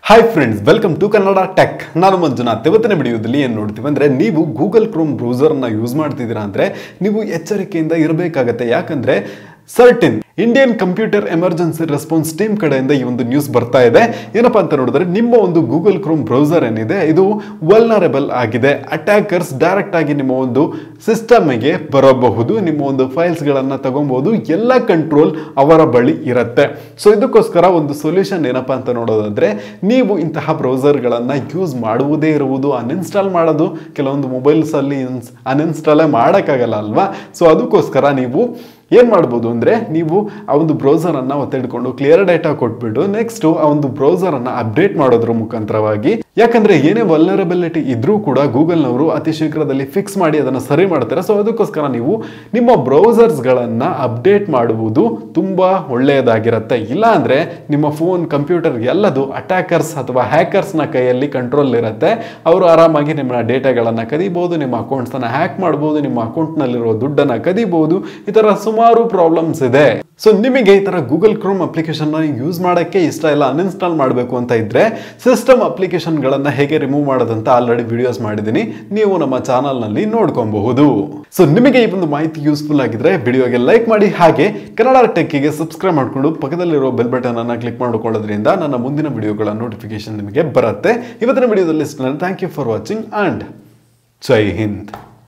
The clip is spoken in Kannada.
Hi friends, welcome to Kannada tech. ನಾನು ಮಂಜುನಾಥ್. ಇವತ್ತಿನ ವಿಡಿಯೋದಲ್ಲಿ ಏನು ನೋಡ್ತೀವಿ ಅಂದರೆ, ನೀವು ಗೂಗಲ್ ಕ್ರೋಮ್ ಬ್ರೌಸರ್ನ ಯೂಸ್ ಮಾಡ್ತಿದ್ದೀರಾ ಅಂದರೆ ನೀವು ಎಚ್ಚರಿಕೆಯಿಂದ ಇರಬೇಕಾಗತ್ತೆ. ಯಾಕಂದರೆ certain Indian computer emergency response team ಕಡೆಯಿಂದ ಈ ಒಂದು ನ್ಯೂಸ್ ಬರ್ತಾ ಇದೆ. ಏನಪ್ಪಾ ಅಂತ ನೋಡಿದ್ರೆ, ನಿಮ್ಮ ಒಂದು ಗೂಗಲ್ ಕ್ರೋಮ್ ಬ್ರೌಸರ್ ಏನಿದೆ ಇದು ವಲ್ನರೇಬಲ್ ಆಗಿದೆ. ಅಟ್ಯಾಕರ್ಸ್ ಡೈರೆಕ್ಟ್ ಆಗಿ ನಿಮ್ಮ ಒಂದು ಸಿಸ್ಟಮ್ಗೆ ಬರಬಹುದು, ನಿಮ್ಮ ಒಂದು ಫೈಲ್ಸ್ಗಳನ್ನು ತಗೊಬಹುದು, ಎಲ್ಲ ಕಂಟ್ರೋಲ್ ಅವರ ಬಳಿ ಇರುತ್ತೆ. ಸೊ ಇದಕ್ಕೋಸ್ಕರ ಒಂದು ಸೊಲ್ಯೂಷನ್ ಏನಪ್ಪಾ ಅಂತ ನೋಡೋದಾದ್ರೆ, ನೀವು ಇಂತಹ ಬ್ರೌಸರ್ಗಳನ್ನು ಯೂಸ್ ಮಾಡುವುದೇ ಇರುವುದು, ಅನ್ಇನ್ಸ್ಟಾಲ್ ಮಾಡೋದು ಕೆಲವೊಂದು ಮೊಬೈಲ್ಸ್ ಅಲ್ಲಿ ಅನ್ಇನ್ಸ್ಟಾಲೇ ಮಾಡೋಕ್ಕಾಗಲ್ಲ ಅಲ್ವಾ. ಸೊ ಅದಕ್ಕೋಸ್ಕರ ನೀವು ಏನು ಮಾಡ್ಬೋದು ಅಂದರೆ, ನೀವು ಆ ಒಂದು ಬ್ರೌಸರನ್ನು ಒತ್ತಿಡ್ಕೊಂಡು ಕ್ಲಿಯರ್ ಡೇಟಾ ಕೊಟ್ಬಿಟ್ಟು ನೆಕ್ಸ್ಟ್ ಆ ಒಂದು ಬ್ರೌಸರನ್ನು ಅಪ್ಡೇಟ್ ಮಾಡೋದ್ರ ಮುಖಾಂತರವಾಗಿ, ಯಾಕಂದ್ರೆ ಏನೇ ವಲ್ನರಬಿಲಿಟಿ ಇದ್ರೂ ಕೂಡ ಗೂಗಲ್ನವರು ಅತಿ ಶೀಘ್ರದಲ್ಲಿ ಫಿಕ್ಸ್ ಮಾಡಿ ಅದನ್ನು ಸರಿ ಮಾಡ್ತಾರೆ. ಸೊ ಅದಕ್ಕೋಸ್ಕರ ನೀವು ನಿಮ್ಮ ಬ್ರೌಸರ್ಸ್ಗಳನ್ನು ಅಪ್ಡೇಟ್ ಮಾಡುವುದು ತುಂಬ ಒಳ್ಳೆಯದಾಗಿರುತ್ತೆ. ಇಲ್ಲ ಅಂದರೆ ನಿಮ್ಮ ಫೋನ್, ಕಂಪ್ಯೂಟರ್ ಎಲ್ಲದು ಅಟ್ಯಾಕರ್ಸ್ ಅಥವಾ ಹ್ಯಾಕರ್ಸ್ನ ಕೈಯಲ್ಲಿ ಕಂಟ್ರೋಲ್ ಇರುತ್ತೆ. ಅವರು ಆರಾಮಾಗಿ ನಿಮ್ಮ ಡೇಟಾಗಳನ್ನು ಕದಿಬಹುದು, ನಿಮ್ಮ ಅಕೌಂಟ್ಸನ್ನು ಹ್ಯಾಕ್ ಮಾಡ್ಬೋದು, ನಿಮ್ಮ ಅಕೌಂಟ್ನಲ್ಲಿರುವ ದುಡ್ಡನ್ನು ಕದಿಬಹುದು. ಈ ಥರ ಸುಮಾರು ಪ್ರಾಬ್ಲಮ್ಸ್ ಇದೆ. ಸೊ ನಿಮಗೆ ಈ ತರ ಗೂಗಲ್ ಕ್ರೋಮ್ ಅಪ್ಲಿಕೇಶನ್ ಯೂಸ್ ಮಾಡೋಕ್ಕೆ ಇಷ್ಟ ಇಲ್ಲ, ಅನ್ಇನ್ಸ್ಟಾಲ್ ಮಾಡಬೇಕು ಅಂತ ಇದ್ರೆ ಸಿಸ್ಟಮ್ ಅಪ್ಲಿಕೇಶನ್ಗಳನ್ನು ಹೇಗೆ ರಿಮೂವ್ ಮಾಡೋದಂತ ಆಲ್ರೆಡಿ ವಿಡಿಯೋಸ್ ಮಾಡಿದ್ದೀನಿ, ನೀವು ನಮ್ಮ ಚಾನಲ್ನಲ್ಲಿ ನೋಡ್ಕೊಬಹುದು. ಸೊ ನಿಮಗೆ ಈ ಒಂದು ಮಾಹಿತಿ ಯೂಸ್ಫುಲ್ ಆಗಿದ್ರೆ ವಿಡಿಯೋಗೆ ಲೈಕ್ ಮಾಡಿ, ಹಾಗೆ ಕನ್ನಡ ಟೆಕ್ಕಿಗೆ ಸಬ್ಸ್ಕ್ರೈಬ್ ಮಾಡಿಕೊಂಡು ಪಕ್ಕದಲ್ಲಿರೋ ಬೆಲ್ ಬಟನ್ ಅನ್ನು ಕ್ಲಿಕ್ ಮಾಡಿಕೊಳ್ಳೋದ್ರಿಂದ ನನ್ನ ಮುಂದಿನ ವಿಡಿಯೋಗಳ ನೋಟಿಫಿಕೇಶನ್ ನಿಮಗೆ ಬರುತ್ತೆ. ಇವತ್ತಿನ ವಿಡಿಯೋದಲ್ಲಿ thank you for watching and Jai Hind.